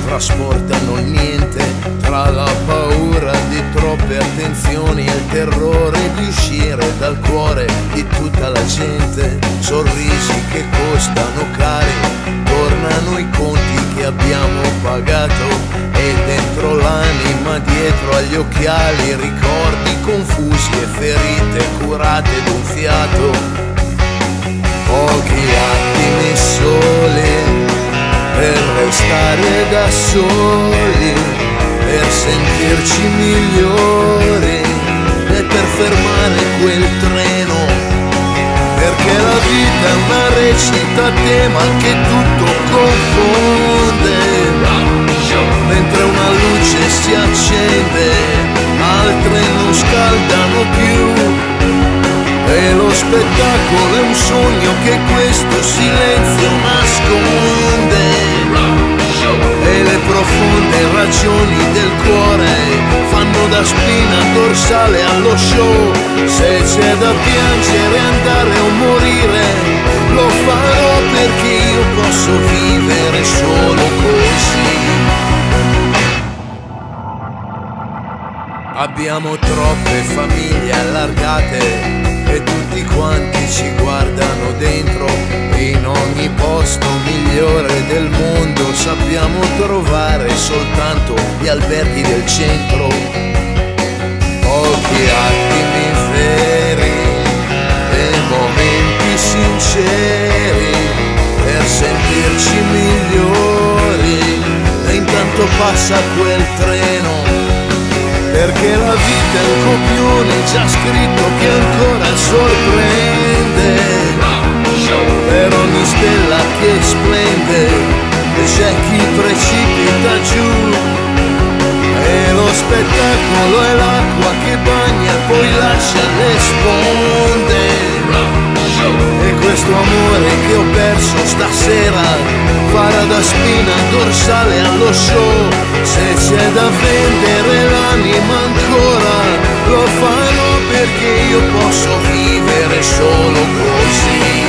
trasportano niente, tra la paura di troppe attenzioni e il terrore di uscire dal cuore di tutta la gente. Sorrisi che costano cari, tornano i conti che abbiamo pagato, e dentro l'anima, dietro agli occhiali, ricordi confusi e ferite curate d'un fiato. Pochi attimi soli per restare da soli, per sentirci migliori e per fermare quel treno, perché la vita è una recita a tema che tutto confonde. Mentre una luce si accende, altre non scaldano più, e lo spettacolo è un sogno che questo silenzio nasconde. E le profonde ragioni del cuore fanno da spina dorsale allo show. Se c'è da piangere, andare o morire, lo farò perché io posso vivere solo così. Abbiamo troppe famiglie allargate e tutti quanti ci guardano dentro. In ogni posto migliore del mondo sappiamo trovare soltanto gli alberghi del centro. Pochi attimi veri e momenti sinceri per sentirci migliori, e intanto passa quel treno, perché la vita è un copione già scritto che ancora sorprende. Per ogni stella che splende c'è chi precipita giù, e lo spettacolo è l'acqua che bagna e poi lascia le sponde. E questo amore che ho perso stasera farà da spina dorsale allo show. Se c'è da vendere l'anima ancora, lo farò perché io posso vivere solo così.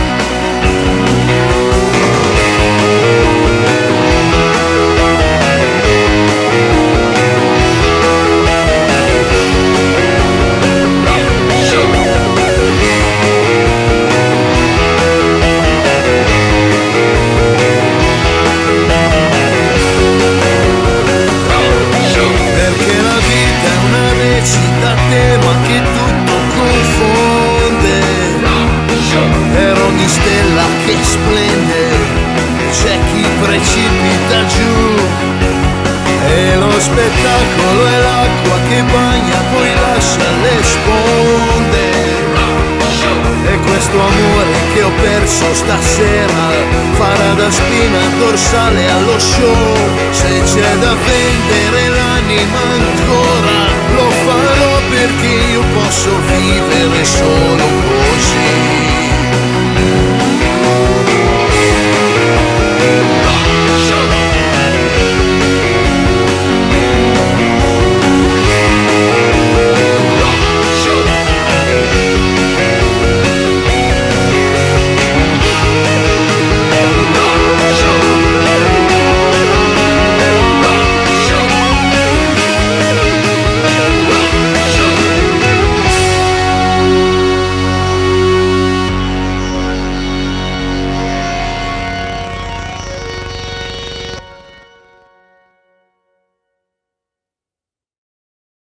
Da tema che tutto confonde, per ogni stella che splende c'è chi precipita giù, e lo spettacolo è l'acqua che bagna poi lascia le sponde. E questo amore che ho perso stasera farà da spina dorsale allo show. Se c'è da vendere l'anima ancora, lo farò perché io posso vivere